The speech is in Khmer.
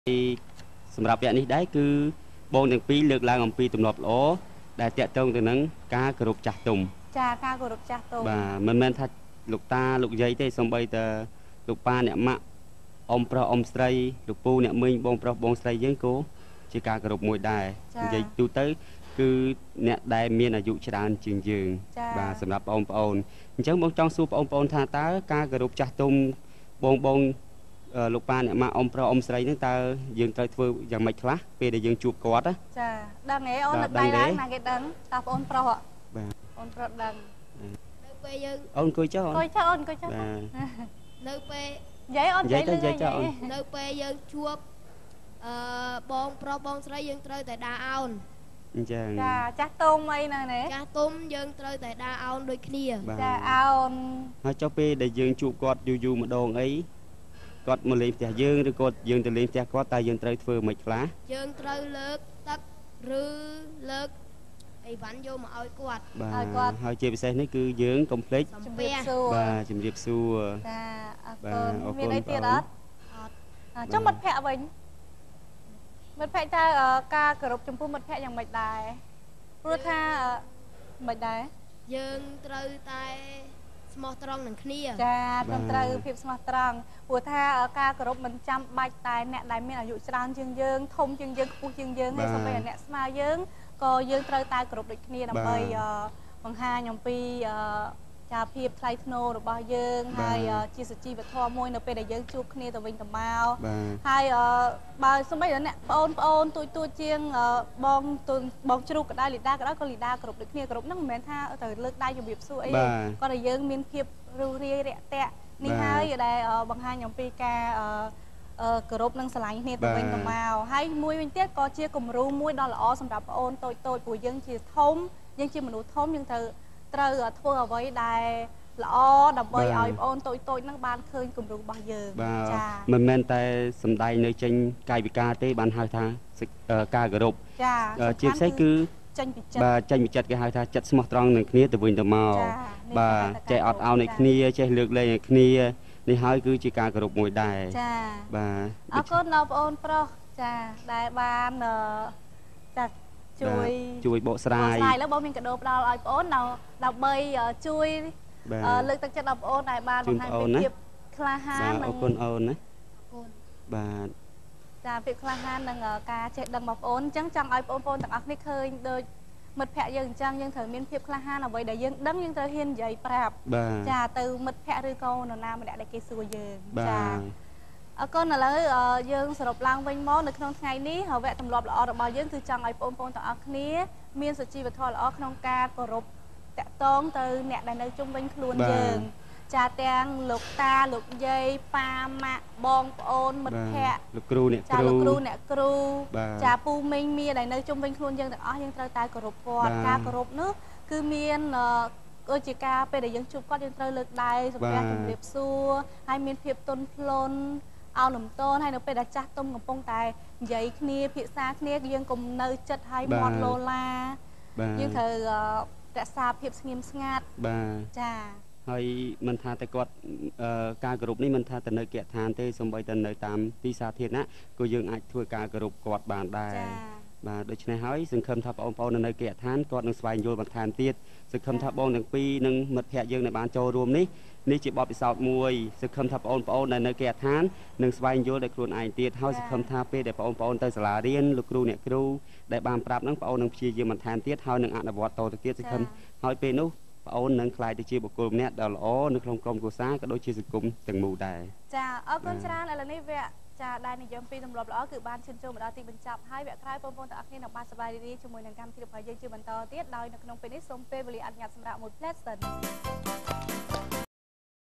thìสำหรับอย่างนี้ได้คือบงទាំងពីរលើកឡើងអំពីទំនាប់ល្អដែលតាក់ទងទៅនឹងការគោរពចាស់ទុំចាការគោរពចាស់ទុំបាទមិនមែនថាលោកតាលោកយាយទេសូម្បីតែលោកប៉ាអ្នកម៉ាក់អ៊ំប្រុសអ៊ំស្រីលោកពូអ្នកមីងបងប្រុសបងស្រីយើងក៏ជាការគោរពមួយដែរនិយាយទូទៅគឺអ្នកដែលមានអាយុច្រើនជាងយើងបាទសម្រាប់បងប្អូនអញ្ចឹងបងចង់សួរបងប្អូនថាតើការគោរពចាស់ទុំបងលោកប៉ាអ្នកម៉ាក់អ៊ំប្រុសអ៊ំស្រីហ្នឹងតើយើងត្រូវធ្វើយ៉ាងម៉េចខ្លះពេលដែលយើងជួបគាត់ចាដឹងហ៎អូននឹកដៃឡើងណាគេដឹងតើបងប្រុសបាទអូនប្រុសដឹងនៅពេលយើងអូនអង្គុយចុះអង្គុយចុះអូនអង្គុយចុះនៅពេលនិយាយអូននិយាយទៅនៅពេលយើងជួបបងប្រុសបងស្រីយើងត្រូវតែដើរអោនអញ្ចឹងចាចាស់ទុំអីហ្នឹងណាចាស់ទុំយើងត្រូវតែដើរអោនដូចគ្នាចាអោនហើយចុះពេលដែលយើងជួបគាត់យូរម្ដងអីគាត់មកលេងផ្ទះយើងឬគាត់យើងទៅលេងផ្ទះគាត់តើយើងត្រូវធ្វើមិនខ្លះយើងត្រូវលើកទឹកឬលើកអីវ៉ាន់យកមកឲ្យគាត់បាទហើយជាពិសេសនេះគឺយើងកុំភ្លេចជំរាបសួរបាទជំរាបសួរចាអរគុណមានអីទៀតអត់ចុះមិត្តភ័ក្តិវិញមិត្តភ័ក្តិតើការគោរពចំពោះមិត្តភ័ក្តិយ៉ាងម៉េចដែរព្រោះថាមិនដែរយើងត្រូវតែស្មោះត្រង់នឹងគ្នាចាត្រឹមត្រូវភាពស្មោះត្រង់ព្រោះថាការគោរពមិនចាំបាច់តែអ្នកដែលមានអាយុច្រើនជាងយើងធំជាងយើងខ្ពស់ជាងយើងហើយសូម្បីតែអ្នកស្មើយើងក៏យើងត្រូវតែគោរពដូចគ្នាដើម្បីបង្ហាញអំពីចាភាពថ្លៃថ្នូររបស់យើងហើយជាសុជីវធម៌មួយនៅពេលដែលយើងជួបគ្នាទៅវិញទៅមកហើយបើសូម្បីតែអ្នកប្អូនទូចជាងបងជ្រូកក៏ដែរលីដាក៏ដែរក៏លីដាគ្រប់ដូចគ្នាគ្រប់ហ្នឹងមិនមែនថាទៅលើកដៃជំរាបសួរអីទេគាត់តែយើងមានភាពរួសរាយរាក់ទាក់នេះហើយដែលបង្ហាញអំពីការគោរពនិងស្រឡាញ់គ្នាទៅវិញទៅមកហើយមួយវិញទៀតក៏ជាគំរូមួយដ៏ល្អសម្រាប់ប្អូនតូចព្រោះយើងជាធំយើងជាមនុស្សធំយើងត្រូវធ្វើអ្វីដែលល្អដើម្បីឲ្យប្អូនតូចហ្នឹងបានឃើញគំរូរបស់យើងចាមិនមែនតែសំដែងនៅចេញកាយវិការទេបានហៅថាការគោរពចាជាពិសេសគឺចេញពីចិត្តបាទចេញពីចិត្តគេហៅថាចិត្តស្មោះត្រង់នឹងគ្នាទៅវិញទៅមកបាទចេះអត់ឱននឹងគ្នាចេះលើកលែងនឹងគ្នានេះហើយគឺជាការគោរពមួយដែរចាបាទអរគុណដល់បងអូនប្រុសចាដែលបានចាជួយបកស្រាយឥឡូវបងមានកាដូផ្ដល់ឲ្យបងអូនដើម្បីជួយលើកទឹកចិត្តដល់បងអូនដែលបានបង្ហាញពីភាពក្លាហានអរគុណអូនណាបាទចាភាពក្លាហាននិងការចេះដឹងរបស់បងអូនអញ្ចឹងចង់ឲ្យបងប្អូនទាំងអស់គ្នាឃើញដូចមិត្តភ័ក្តិយើងអញ្ចឹងយើងត្រូវមានភាពក្លាហានអ្វីដែលយើងដឹងយើងត្រូវហ៊ាននិយាយប្រាប់ចាទៅមិត្តភ័ក្តិឬក៏នរណាម្នាក់ដែលគេសួរយើងចាអរគុណឥឡូវយើងសរុបឡើងវិញមកនៅក្នុងថ្ងៃនេះវគ្គទម្លាប់ល្អរបស់យើងគឺចង់ឲ្យបងប្អូនទាំងអស់គ្នាមានសុជីវធម៌ល្អក្នុងការគោរពតាក់ទងទៅអ្នកដែលនៅជុំវិញខ្លួនយើងចាទាំងលោកតាលោកយាយប៉ាម៉ាក់បងប្អូនមិត្តភ័ក្តិលោកគ្រូអ្នកគ្រូចាពូមីងមាដែលនៅជុំវិញខ្លួនយើងទាំងអស់យើងត្រូវតែគោរពគាត់ការគោរពនោះគឺមានដូចជាការពេលដែលយើងជួបគាត់យើងត្រូវលើកដៃសម្រាប់ជំរាបសួរហើយមានភាពទន់ភ្លន់អោនលំទោនហើយនៅពេលដែលចាស់ទុំកំពុងតែនិយាយគ្នាភាសាគ្នាយើងកុំនៅចិត្តហើយមាត់លោឡាយើងត្រូវរក្សាភាពស្ងៀមស្ងាត់បាទចាហើយមិនថាតែគាត់ការគោរពនេះមិនថាទៅនៅគណៈឋានទេសូម្បីតែនៅតាមទីសាធារណៈក៏យើងអាចធ្វើការគោរពគាត់បានដែរបាទដូច្នេះហើយសង្ឃឹមថាបងប្អូននៅគណៈឋានគាត់នឹងស្វែងយល់បន្ថែមទៀតសង្ឃឹមថាបងទាំងពីរនិងមិត្តភ័ក្តិយើងដែលបានចូលរួមនេះជាបទពិសោធន៍មួយសង្ឃឹមថាបងប្អូនដែលនៅគណៈឋាននឹងស្វែងយល់ដោយខ្លួនឯងទៀតហើយសង្ឃឹមថាពេលដែលបងប្អូនទៅសាលារៀនលោកគ្រូអ្នកគ្រូដែលបានប្រាប់ហ្នឹងបងប្អូននឹងព្យាយាមបន្ថែមទៀតហើយនឹងអនុវត្តតទៅទៀតសង្ឃឹមហើយពេលនោះបងអូននឹងក្លាយទៅជាបុគ្គលម្នាក់ដ៏ល្អនៅក្នុងក្រុមគ្រួសារក៏ដូចជាសង្គមទាំងមូលដែរចាអរគុណច្រើនឥឡូវនេះវគ្គចាដែលនិយមពីទម្លាប់ល្អគឺបានឈានចូលមកដល់ទីបញ្ចប់ហើយវគ្គក្រោយបងប្អូនទាំងអស់គ្នានឹងបានសប្បាយរីករាយជាមួយនឹងកម្មវិធីរបស់យើងជាបន្តទៀតដោយនៅក្នុងពេលនេះសូមពេលវេលាអនុញ្ញាតសម្រាប់មួយផ្លែសិន